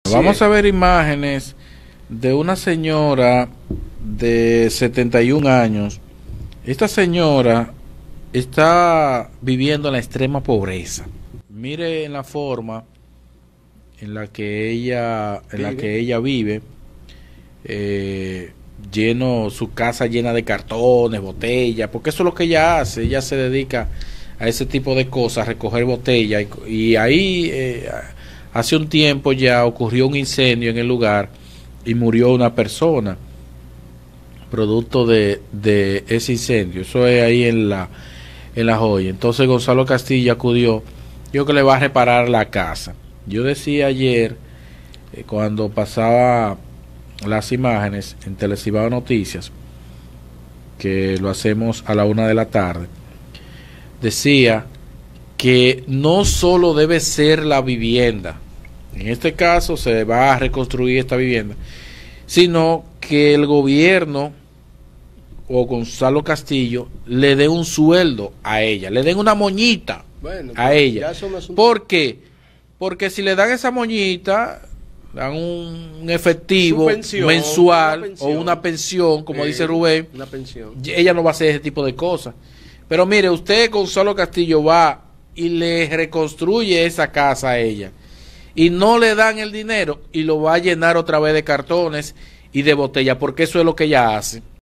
Vamos a ver imágenes de una señora de 71 años. Esta señora está viviendo en la extrema pobreza. Mire en la forma en la que ella vive, su casa llena de cartones, botellas, porque eso es lo que ella hace. Ella se dedica a ese tipo de cosas, a recoger botellas, y ahí hace un tiempo ya ocurrió un incendio en el lugar y murió una persona producto de ese incendio. Eso es ahí en la Joya. Entonces Gonzalo Castillo acudió, dijo que le va a reparar la casa. Yo decía ayer, cuando pasaba las imágenes en Telecibao Noticias, que lo hacemos a la 1 de la tarde, decía que no solo debe ser la vivienda, en este caso se va a reconstruir esta vivienda, sino que el gobierno o Gonzalo Castillo le dé un sueldo a ella, le den una moñita a ella. ¿Por qué? Porque si le dan esa moñita, dan un efectivo mensual o una pensión, como dice Rubén, una pensión. Ella no va a hacer ese tipo de cosas. Pero mire, usted, Gonzalo Castillo, va y le reconstruye esa casa a ella y no le dan el dinero y lo va a llenar otra vez de cartones y de botellas, porque eso es lo que ella hace.